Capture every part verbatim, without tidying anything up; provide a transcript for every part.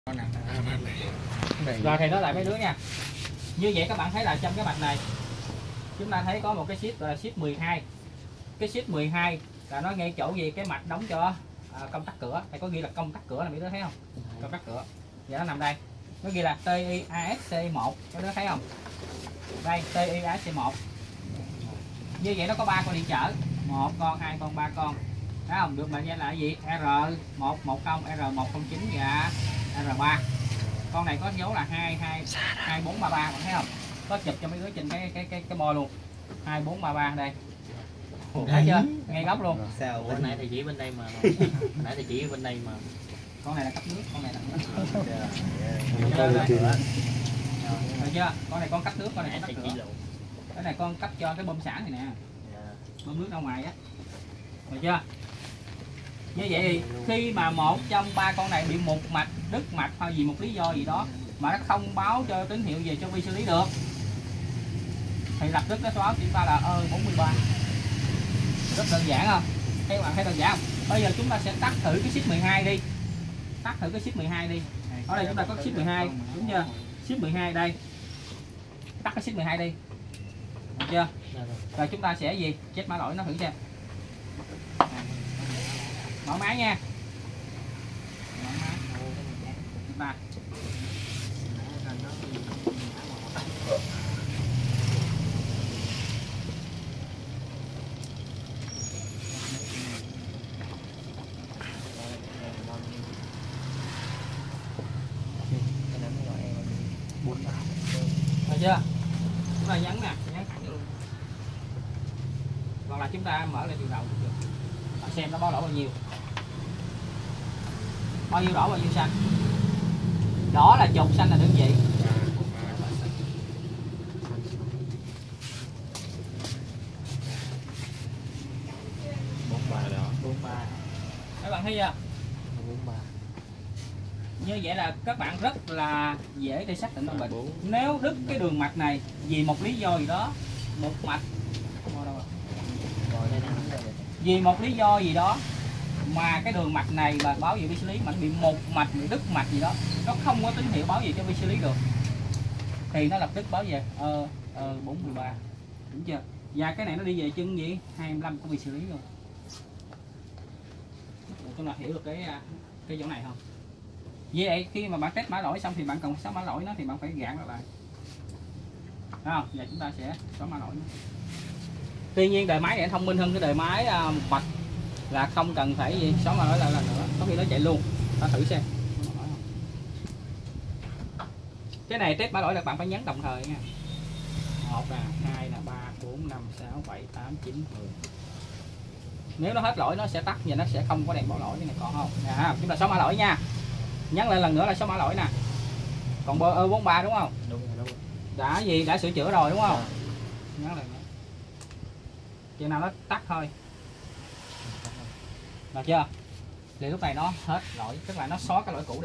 Rồi thì nói lại mấy đứa nha. Như vậy các bạn thấy là trong cái mạch này chúng ta thấy có một cái ship là ship mười hai. Cái ship mười hai là nó ngay chỗ gì cái mạch đóng cho à, công tắc cửa. Này có ghi là công tắc cửa là mấy đứa thấy không? Công tắc cửa. Vậy nó nằm đây. Nó ghi là tê i a ét xê một, mấy đứa thấy không? Đây tê i a ét xê một. Như vậy nó có ba con điện trở, một con, hai con, ba con. Thấy không? Được mệnh danh là gì? R một một không, R một không chín và R ba. Con này có dấu là hai hai hai bốn ba ba, bạn thấy không? Có chụp cho mấy đứa trên cái cái cái cái bo luôn. hai bốn ba ba đây. Thấy chưa? Ngay góc luôn. Sao bên nãy thì chỉ bên đây mà. Nãy thì chỉ bên đây mà. Con này là cấp nước, con này là Được chưa? Được chưa? Con này con cấp nước, con này con cấp cửa. Cái này con cấp cho cái bơm xả này nè. Bơm nước ra ngoài á. Được chưa? Như vậy thì khi mà một trong ba con này bị mục mạch, đứt mạch hoặc vì một lý do gì đó mà nó không báo cho tín hiệu về cho vi xử lý được thì lập tức nó xóa chúng ta là ơ bốn mươi ba. Rất đơn giản không? Thấy các bạn thấy đơn giản không? Bây giờ chúng ta sẽ tắt thử cái ship mười hai đi. Tắt thử cái ship mười hai đi. Ở đây chúng ta có ship mười hai, đúng chưa? Ship mười hai đây. Tắt cái ship mười hai đi. Được chưa? Rồi chúng ta sẽ gì? Check mã lỗi nó thử xem. Mở máy nha. Mở máy. Chúng ta. Được chưa? Chúng ta nhấn nè, nhấn thẳng luôn. Hoặc là chúng ta mở lại từ đầu cũng được. Và xem nó báo lỗi bao nhiêu. Bao nhiêu đỏ bao nhiêu xanh. Đỏ là chục, xanh là đơn vị. bốn ba đó, bốn ba. Các bạn thấy chưa? bốn ba. Như vậy là các bạn rất là dễ để xác định nó bệnh. Nếu đứt cái đường mạch này vì một lý do gì đó, một mạch vì một lý do gì đó mà cái đường mạch này mà báo về vi xử lý mà nó bị một mạch, bị đứt mạch gì đó, nó không có tín hiệu báo về cho vi xử lý được thì nó lập tức báo về ờ ờ bốn mươi ba, đúng chưa? Và cái này nó đi về chân gì hai mươi lăm của vi xử lý luôn. Chúng ta hiểu được cái cái chỗ này không? Vậy khi mà bạn test mã lỗi xong thì bạn cần xóa mã lỗi nó thì bạn phải gạn nó lại. Đúng không? Và chúng ta sẽ xóa mã lỗi nó. Tuy nhiên đời máy này thông minh hơn cái đời máy uh, bạch là không cần phải gì xóa mã lỗi lại lần nữa, có khi nó chạy luôn. Ta thử xem. Cái này test mã lỗi là bạn phải nhấn đồng thời nha. một nè, hai nè, ba, bốn, năm, sáu, bảy, tám, chín, mười. Nếu nó hết lỗi nó sẽ tắt và nó sẽ không có đèn báo lỗi. Cái này còn không? Nè, chúng ta xóa mã lỗi nha. Nhấn lại lần nữa là số mã lỗi nè. Còn bơ ơ bốn ba đúng không? Đúng rồi, đúng rồi. Đã gì đã sửa chữa rồi đúng không? Nhấn lại nữa. Chừng nào nó tắt thôi. Được chưa? Thì lúc này nó hết lỗi, tức là nó xóa cái lỗi cũ đi.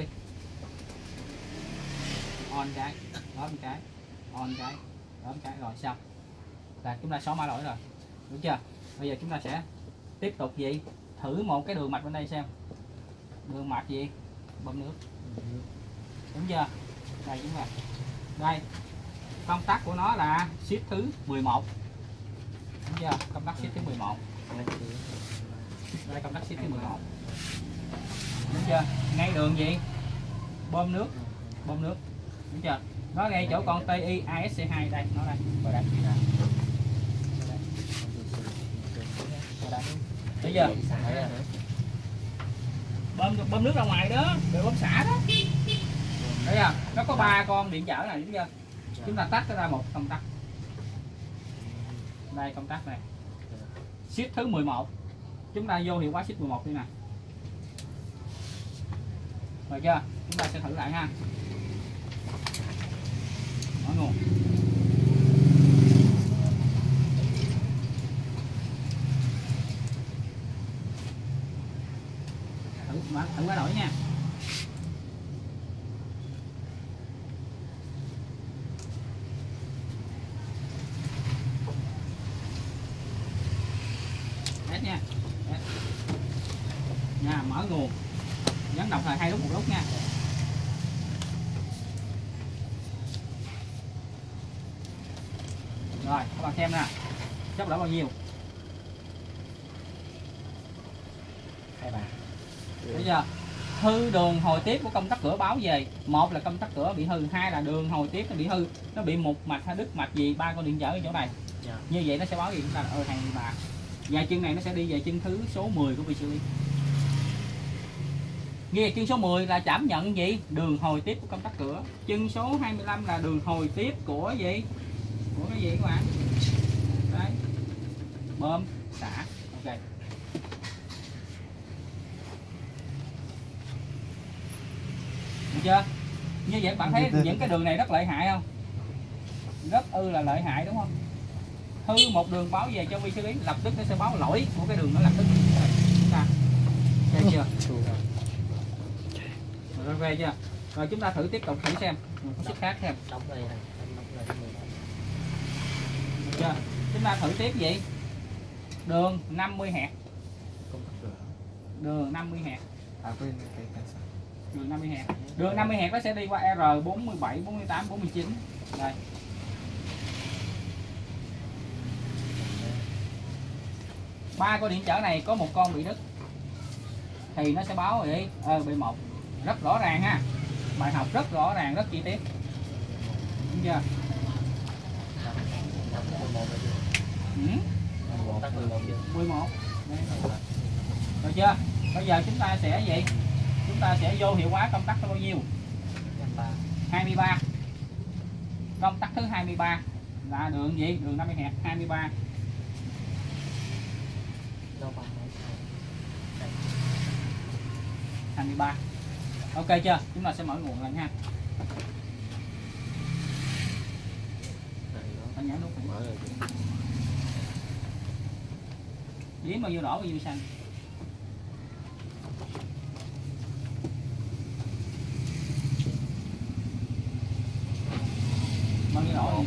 On cái, đó một cái, on cái, đó một cái rồi xong. Là chúng ta xóa mã lỗi rồi. Đúng chưa? Bây giờ chúng ta sẽ tiếp tục gì? Thử một cái đường mạch bên đây xem. Đường mạch gì? Bơm nước. Đúng chưa? Đây chúng ta. Đây. Công tắc của nó là ship thứ mười một. Đúng chưa? Công tắc ship thứ mười một. Đây công tắc ship thứ mười một. Đúng chưa? Ngay đường gì? Bơm nước. Bơm nước. Đúng chưa? Nó ngay chỗ con tê i a ét xê hai đây, nó đây. Vào đây. Thấy chưa? Bơm bơm nước ra ngoài đó, rồi bơm xả đó. Thấy không? Nó có ba con điện trở này, đúng chưa? Chúng ta tách ra một công tắc. Đây công tắc này. Ship thứ mười một. Chúng ta vô hiệu quả ship mười một đi nè. Rồi chưa? Chúng ta sẽ thử lại ha. Mở nguồn. Thử thử mã lỗi nha. Nha. Nha, mở nguồn. Nhấn đồng thời hai lúc một lúc nha. Rồi các bạn xem nè, chốc lỗ bao nhiêu đây bà, thấy chưa? Hư đường hồi tiếp của công tắc cửa báo về, một là công tắc cửa bị hư, hai là đường hồi tiếp nó bị hư, nó bị một mạch hay đứt mạch gì, ba con điện trở ở chỗ này. Yeah. Như vậy nó sẽ báo gì chúng ta là ơi hàng bà. Và chân này nó sẽ đi về chân thứ số mười của vi xử lý. Nghe chân số mười là cảm nhận gì? Đường hồi tiếp của công tắc cửa. Chân số hai mươi lăm là đường hồi tiếp của gì? Của cái gì các bạn? Đấy. Bơm xả. Ok. Được chưa? Như vậy bạn thấy những cái đường này rất lợi hại không? Rất ư là lợi hại đúng không? Hư một đường báo về cho vi xử lý, lập tức nó sẽ báo lỗi của cái đường nó lập tức. Chúng ta ok chưa? Rồi ok chưa? Rồi chúng ta thử tiếp tục thử xem một cái xích khác xem. Đóng đây này, đóng đây được chưa? Chúng ta thử tiếp gì? Đường năm mươi hạt. Đường năm mươi hạt. À quên cái cái Đường năm mươi hạt. Đường năm mươi hạt nó sẽ đi qua R bốn mươi bảy, bốn mươi tám, bốn mươi chín. Đây. Ba con điện trở này có một con bị đứt thì nó sẽ báo vậy ờ, B một. Rất rõ ràng ha. Bài học rất rõ ràng, rất chi tiết. Đúng chưa? Ừ. mười một. Được chưa? Bây giờ chúng ta sẽ gì? Chúng ta sẽ vô hiệu hóa công tắc bao nhiêu? hai mươi ba. Công tắc thứ hai mươi ba là đường gì? Đường năm mươi hạt hai mươi ba. hai mươi ba. Ok chưa? Chúng ta sẽ mở nguồn lên ha. Anh nhấn nút mở rồi. Điểm bao nhiêu đỏ bao nhiêu xanh? Bao nhiêu đỏ?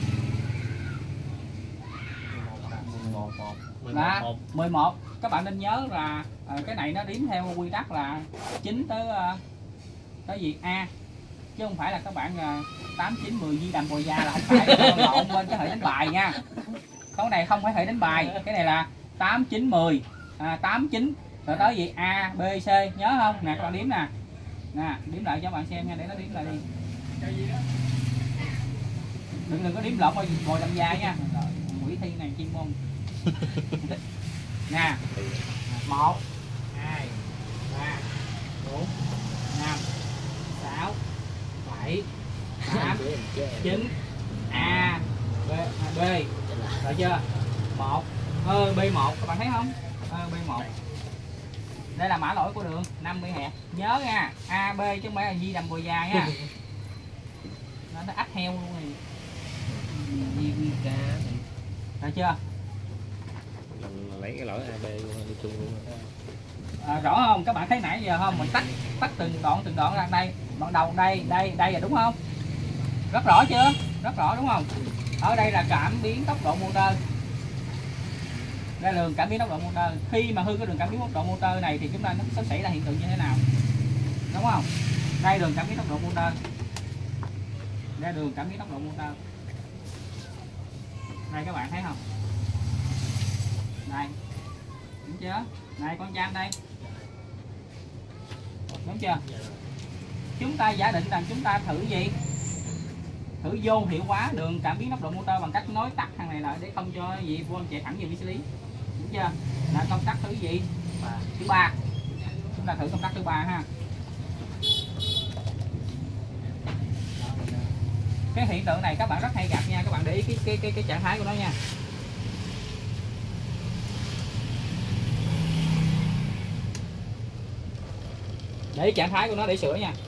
Là mười một. Các bạn nên nhớ là à, cái này nó đếm theo quy tắc là chín tới uh, tới gì A, chứ không phải là các bạn uh, tám chín mười di đầm bồi da là không phải lộn lên cái hệ đánh bài nha. Cái này không phải hệ đánh bài, cái này là tám chín mười, à, tám chín rồi tới gì A B C, nhớ không? Nè các bạn đếm nè. Nè, đếm lại cho bạn xem nha, để nó đếm lại đi. Đừng đừng có đếm lộn bồi đầm da nha. Rồi, quỷ thi này chuyên môn. Nè. một hai ba bốn năm sáu bảy tám chín A B B. Được chưa? một ơ B một các bạn thấy không? Ơ B một. Đây là mã lỗi của đường năm mươi hạt. Nhớ nha, A B chứ không phải là di đầm bồi da nha. Nó nó ách heo luôn này. Được chưa? Lấy cái lỗi a bê luôn đi chung luôn. À, rõ không? Các bạn thấy nãy giờ không? Mình tách tách từng đoạn từng đoạn ra đây. Đoạn đầu đây, đây, đây là đúng không? Rất rõ chưa? Rất rõ đúng không? Ở đây là cảm biến tốc độ motor. Đây là đường cảm biến tốc độ motor. Khi mà hư cái đường cảm biến tốc độ motor này thì chúng ta nó sẽ xảy ra hiện tượng như thế nào? Đúng không? Đây đường cảm biến tốc độ motor. Đây đường cảm biến tốc độ motor. Đây các bạn thấy không? Đây. Đúng chưa? Này con Chan đây. Đúng chưa? Chúng ta giả định rằng chúng ta thử gì? Thử vô hiệu hóa đường cảm biến tốc độ motor bằng cách nối tắt thằng này lại để không cho gì vô chạy thẳng về vi xử lý. Đúng chưa? Là công tắc thứ gì? Thứ ba. Chúng ta thử công tắc thứ ba ha. Cái hiện tượng này các bạn rất hay gặp nha, các bạn để ý cái cái cái cái trạng thái của nó nha. Để ý trạng thái của nó để sửa nha.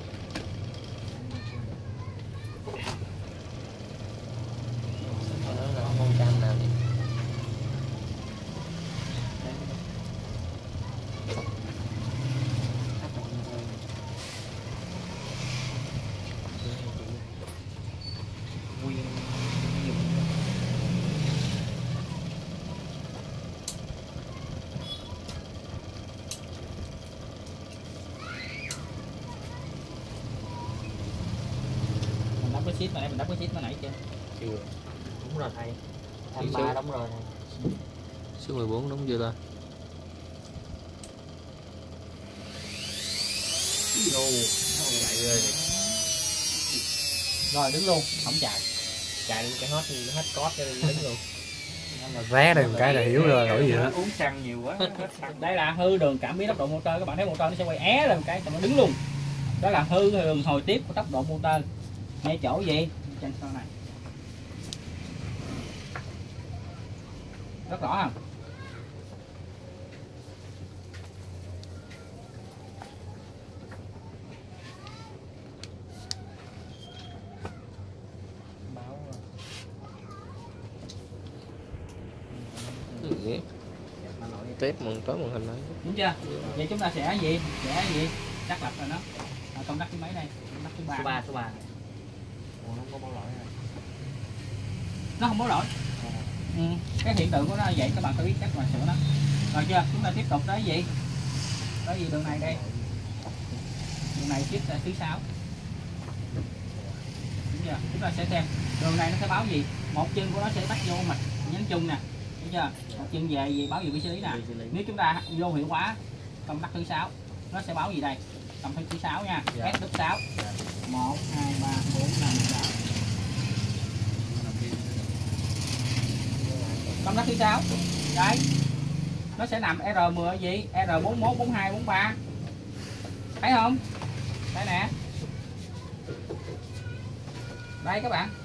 Cái ship mà nãy mình đắp cái ship nó nãy chưa? Chưa. Đúng rồi thầy. Tham ba đóng rồi này. Số mười bốn đúng chưa ta? Rồi đứng luôn, không chạy. Chạy cái hết hết cốt cho đứng luôn. Ré đây một cái là hiểu rồi lỗi gì nữa. Uống xăng nhiều quá. Đây là hư đường cảm biến tốc độ motor, các bạn thấy motor nó sẽ quay é lên một cái xong nó đứng luôn. Đó là hư đường hồi tiếp của tốc độ motor. Ngay chỗ gì? Trên sau này. Rất rõ không? Tép màn tối màn hình đấy. Đúng chưa? Vậy chúng ta sẽ gì? Sẽ gì? Xác lập rồi nó. À, công tắc thứ mấy đây? Công tắc thứ ba. Số ba, số ba. Ủa, nó không có báo lỗi này. Nó không báo lỗi. Ừ. Cái hiện tượng của nó là vậy, các bạn phải biết cách mà sửa nó. Rồi chưa? Chúng ta tiếp tục tới gì? Tới gì đường này đây? Đường này chiếc thứ sáu. Đúng chưa? Chúng ta sẽ xem đường này nó sẽ báo gì? Một chân của nó sẽ bắt vô mạch nhánh chung nè. Đúng chưa? Một chân về gì báo gì bị xử lý nè. Nếu chúng ta vô hiệu quả công tắc thứ sáu, nó sẽ báo gì đây? Công tắc thứ sáu nha. Dạ. S thứ sáu. một hai ba bốn năm sáu. Công tắc thứ sáu. Đấy. Nó sẽ nằm R mười gì? R bốn mốt, bốn hai, bốn ba. Thấy không? Đây nè. Đây các bạn.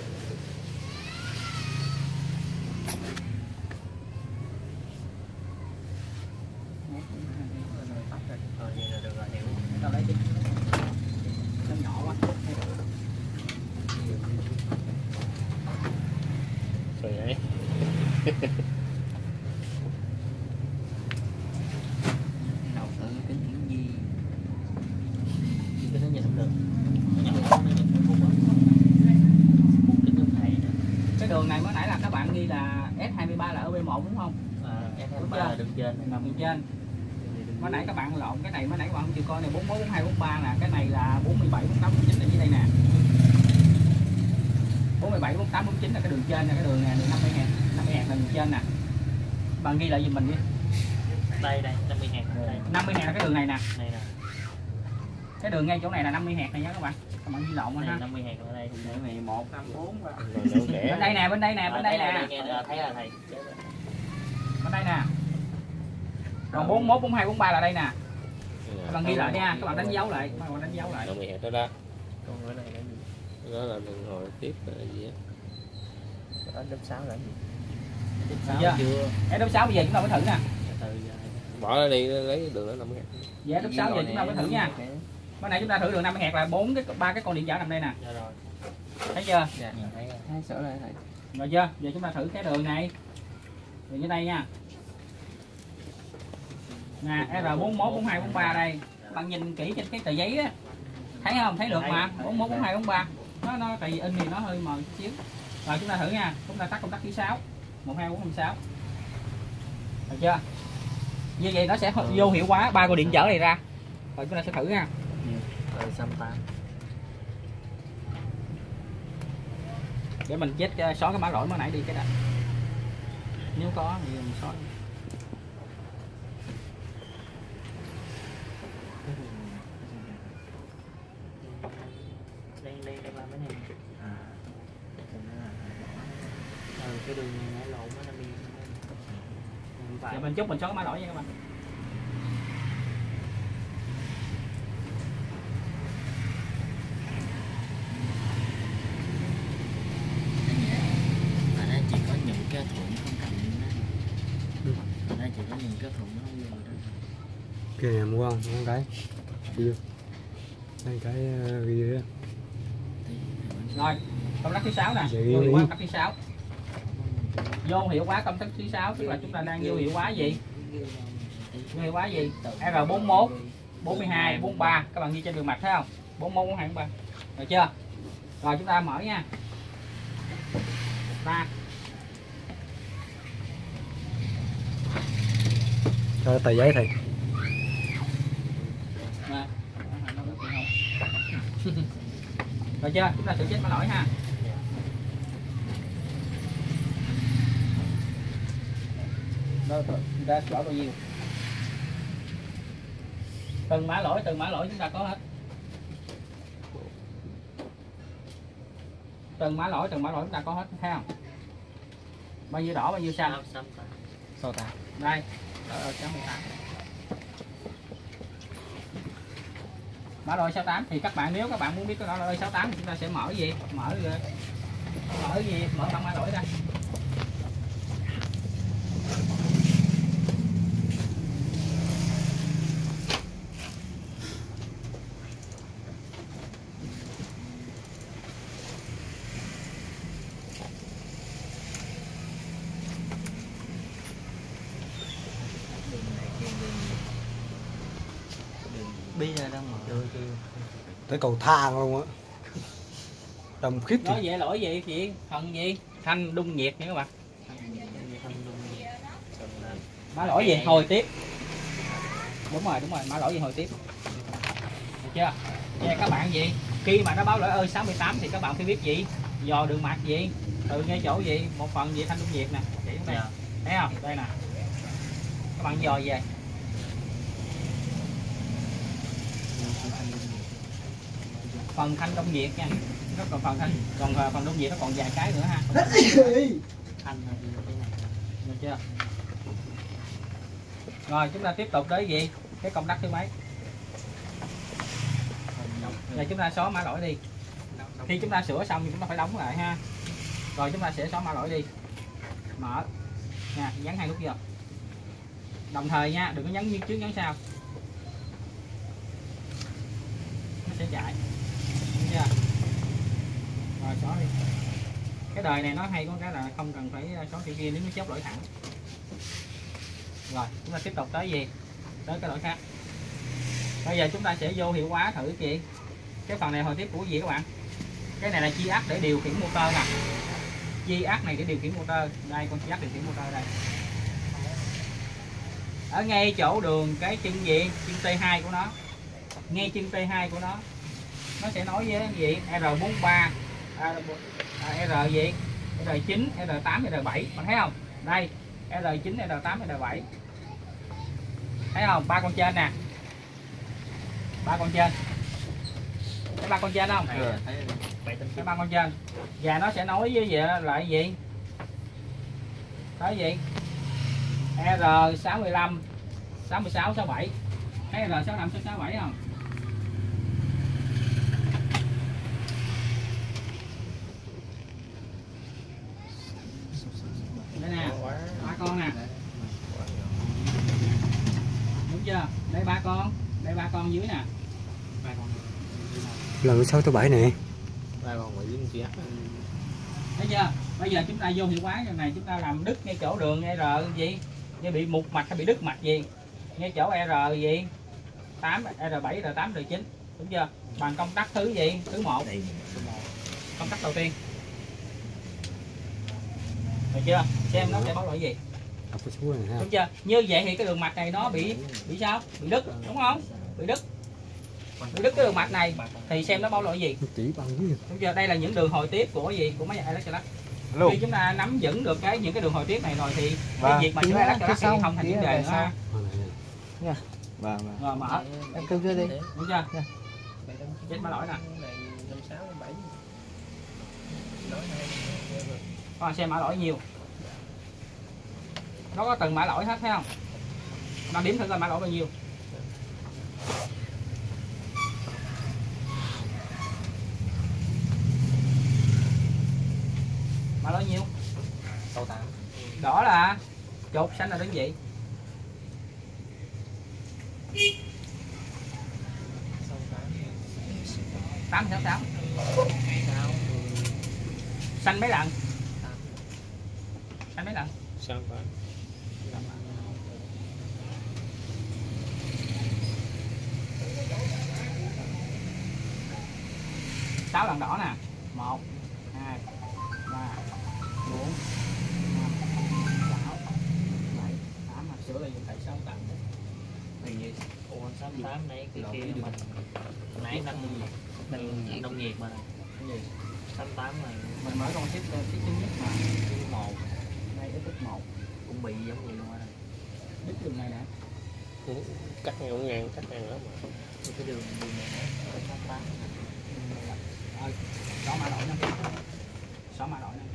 Rồi vậy là được rồi, hiểu. Đâu đấy đi. Nó nhỏ quá. Rồi đấy. Đầu tự kính hiển vi. Cái nó nhìn không được. Nó nhỏ nó nhìn không phút rồi. Kính giống thầy nè. Cái đường này mới nãy là các bạn ghi là S hai mươi ba là ở B một đúng không? À, S hai mươi ba là đường trên này. Nằm đường trên. Mới nãy các bạn lộn cái này, mới nãy các bạn không chịu coi này bốn mốt, bốn hai, bốn ba nè, cái này là bốn mươi bảy, bốn tám, bốn chín là dưới đây nè. bốn mươi bảy, bốn tám, bốn chín là cái đường trên nè, cái đường này đường năm mươi ngàn, năm mươi ngàn là đường trên nè. Bạn ghi lại giùm mình đi. Đây đây, năm mươi ngàn đây. năm mươi ngàn là cái đường này nè. Này nè. Cái đường ngay chỗ này là năm mươi ngàn này nhá các bạn. Các bạn ghi lộn rồi ha. năm mươi ngàn ở đây. Cái này một năm bốn ba. Rồi đâu kẻ. Bên đây nè, bên đây nè, bên đây nè. Thấy là thầy. Bên đây nè. Còn bốn mốt, bốn hai, bốn ba là đây nè. Các bạn ghi lại nha, các bạn đánh dấu lại, các bạn đánh dấu lại. Đâu mày hẹn đó đó. Còn cái này là gì? Đó là đường hồi tiếp là gì á? Đó lớp sáu là gì? Được chưa? Chưa. Cái lớp sáu bây giờ chúng ta mới thử nè. Từ Bỏ nó đi lấy đường đó năm mươi. Dạ lớp sáu giờ chúng ta mới thử nha. Bữa nay chúng ta thử đường năm mươi hạt là bốn cái ba cái con điện trở nằm đây nè. dạ rồi. Thấy chưa? Dạ, thấy rồi. Thấy sửa lại thầy. Rồi chưa? Giờ chúng ta thử cái đường này. Đường dưới đây nha. Nè, R bốn mốt, bốn hai, bốn ba đây. Bạn nhìn kỹ trên cái tờ giấy á. Thấy không? Thấy được mà. bốn mốt, bốn hai, bốn ba. Nó nó tại vì in thì nó hơi mờ chút xíu. Rồi chúng ta thử nha. Chúng ta tắt công tắc thứ sáu. một hai bốn năm sáu. Được chưa? Như vậy nó sẽ vô hiệu quả ba con điện trở này ra. Rồi chúng ta sẽ thử nha. Rồi xăm tám. Để mình chết xóa cái mã lỗi mới nãy đi cái này. Nếu có thì mình xóa. Đây đây đây làm cái này. À. Ừ, cái đường này nó lộn nó bị. Giờ mình chút mình xóa cái mã lỗi nha các bạn. Ở đây chỉ có những cái thuận không cầm nó. Ở đây chỉ có những cái thuận nó không dùng đó. Kìa mua không? Một cái. Đi vô. Đây cái uh, ghi đó. Rồi, công tắc thứ sáu nè, Vậy vô hiệu đi. quả công tắc thứ sáu. Vô hiệu quả công tắc thứ sáu tức là chúng ta đang vô hiệu quả gì? Vô hiệu quả gì? R bốn mốt, bốn mươi hai, bốn mươi ba. Các bạn ghi trên đường mạch thấy không? bốn mốt, bốn mươi hai, bốn mươi ba. Được chưa? Rồi chúng ta mở nha. Ba. Cho tờ giấy thầy. Nè. Rồi chưa? Chúng ta thử chết mã lỗi ha. nó ra lỗi bao nhiêu. Từng mã lỗi từng mã lỗi chúng ta có hết. Từng mã lỗi từng mã lỗi chúng ta có hết, thấy không? Bao nhiêu đỏ bao nhiêu xanh. sáu tám. Đây ở sáu mươi tám. Mã lỗi sáu tám thì các bạn, nếu các bạn muốn biết cái mã lỗi sáu tám thì chúng ta sẽ mở gì? Mở mở gì? Mở bảng mã lỗi ra. Bây giờ đang mở đôi chứ. Tới cầu thang luôn á. Đầm khiếp Nói thì. về lỗi gì chị? Phần gì? Thanh đun nhiệt nha các bạn. Mã lỗi gì? Hồi tiếp. Đúng rồi, đúng rồi, mã lỗi gì hồi tiếp. Được chưa? Vậy các bạn gì? Khi mà nó báo lỗi ơi sáu mươi tám thì các bạn phải biết gì? Dò đường mạch gì? Từ ngay chỗ gì? Một phần gì thanh đun nhiệt nè. Chỉ đây. Dạ. Thấy không? Đây nè. Các bạn dò về. Phần thanh đông nhiệt nha, nó còn phần thanh, còn phần đông nhiệt nó còn vài cái nữa ha. Thanh là gì cái này. Được chưa? Rồi chúng ta tiếp tục tới gì? Cái công tắc thứ mấy? Là chúng ta xóa mã lỗi đi. Khi chúng ta sửa xong thì chúng ta phải đóng lại ha. Rồi chúng ta sẽ xóa mã lỗi đi. Mở nha, nhấn hai nút vô. Đồng thời nha, đừng có nhấn trước nhấn sau. Nó sẽ chạy. Đúng chưa? Rồi xóa đi. Cái đời này nó hay có cái là không cần phải xóa kiểu kia nếu nó chốt lỗi thẳng. Rồi chúng ta tiếp tục tới gì? Tới cái lỗi khác. Bây giờ chúng ta sẽ vô hiệu hóa thử chị. Cái phần này hồi tiếp của gì các bạn? Cái này là chi ắc để điều khiển motor nè. Chi ắc này để điều khiển motor. Đây con chi ắc điều khiển motor đây. Ở ngay chỗ đường cái chân gì? Chân T hai của nó. Ngay chân T hai của nó. Nó sẽ nói với gì? R bốn mươi ba à, à, R gì? R chín, R tám, R bảy. Bạn thấy không? Đây, R chín, R tám, R bảy. Thấy không? Ba con trên nè. Ba con trên. Thấy ba con trên không? Ừ. Thấy ba con trên. Và nó sẽ nói với gì lại gì? Tới gì? R sáu mươi lăm, sáu mươi sáu, sáu mươi bảy. Thấy R sáu mươi lăm, sáu mươi bảy không? Đây nè, ba con nè. Đúng chưa? Đây ba con, đây ba con dưới nè. Ba con. Lần sáu tới bảy này. Ba con ngoài dưới con kia. Thấy chưa? Bây giờ chúng ta vô hiệu hóa cái này, chúng ta làm đứt ngay chỗ đường R gì? Như bị mục mạch hay bị đứt mạch gì? Ngay chỗ R gì? tám, R bảy, R tám, R chín. Đúng chưa? Bằng công tắc thứ gì? Thứ một. Công tắc đầu tiên. Được chưa? Xem nó sẽ báo lỗi gì. Đúng chưa? Như vậy thì cái đường mạch này nó bị bị sao? Bị đứt, đúng không? Bị đứt. Bị đứt cái đường mạch này thì xem nó báo lỗi gì. Chỉ bằng gì? Đúng chưa? Đây là những đường hồi tiếp của gì? Của máy Electrolux. Khi chúng ta nắm vững được cái những cái đường hồi tiếp này rồi thì cái việc mà sửa Electrolux thì không thành vấn đề nữa ha. Vâng vâng. Rồi mở. Em kêu chưa đi. Đúng chưa? Chết mã lỗi nè. Con xem mã lỗi nhiều. Nó có từng mã lỗi hết thấy không? Nó điểm thử coi mã lỗi bao nhiêu. Mã lỗi nhiêu? sáu tám. Đỏ là chột, xanh là đơn vị. tám sáu sáu. Xanh mấy lần? Xanh mấy lần? Sao vậy? sáu lần đỏ nè. một, hai, ba, bốn, năm, sáu, bảy, tám. Sửa là dùng tại sáu tầng. Vì ủa sáu tám này cái kia mình nãy năm mình nông nghiệp mà. Cái gì? sáu tám này Mình mở con ship ship thứ nhất mà. thứ một. Đây cái tích một. Cũng bị giống vậy luôn á. đứt đường này nè. Cắt ngang ngang cắt ngang lắm mà. Cái đường đường này nó tám tám. Rồi, xóa mã đổi nè. Xóa mã đổi nè.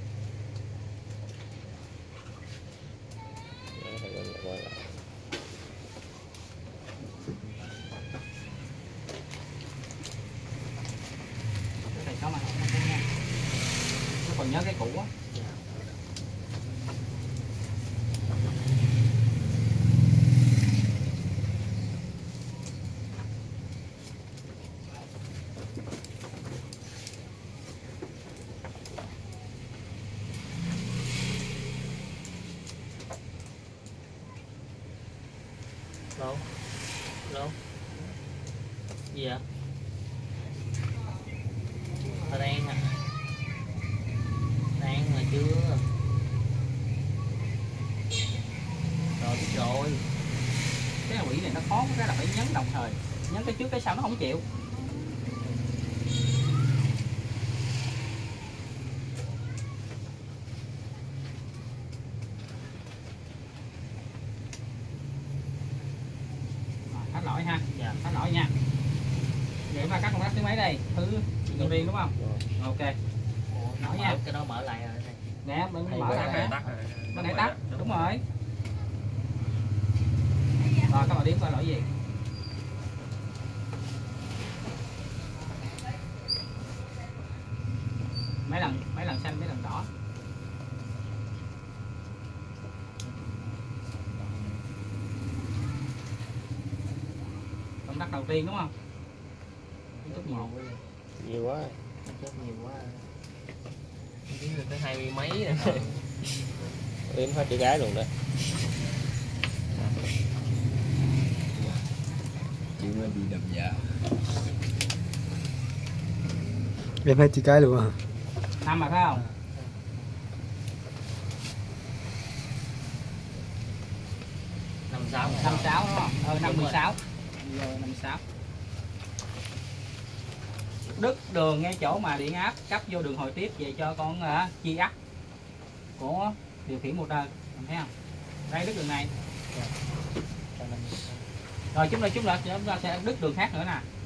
Cái này xóa mã đổi nè nha. Nó còn nhớ cái cũ á. Đâu? Đâu? Gì vậy? Tao đang à? Đang mà chưa? Rồi biết rồi. Cái quỷ này nó khó cái là phải nhấn đồng thời, nhấn cái trước cái sau nó không chịu. Hết lỗi ha. Dạ. Hết lỗi nha. Vậy mà cắt con cắt thứ mấy đây? Thứ đầu tiên đúng không? Ok. Nói nha. Cái đó mở lại rồi này. Nè, mình Hay mở quá. lại nè. Tắt rồi. Bên này tắt, đúng rồi. Rồi các bạn điếm coi lỗi gì? Mấy lần mấy lần xanh mấy lần đỏ. Công tắc đầu tiên đúng không? Chút nhiều quá. Nhiều quá. Chút nhiều quá. Chứ được tới hai mươi mấy rồi. Đếm hết chữ cái luôn đó. Chị mới bị đầm dạ. Em hai chữ cái luôn à? Năm mà phải không? năm sáu Năm sáu đúng không? Ờ năm mươi sáu. Rồi năm mươi sáu. Đứt đường ngay chỗ mà điện áp cấp vô đường hồi tiếp về cho con uh, chi ắc của điều khiển motor, mình thấy không? Đây đứt đường này. Rồi chúng ta chúng ta chúng ta sẽ đứt đường khác nữa nè.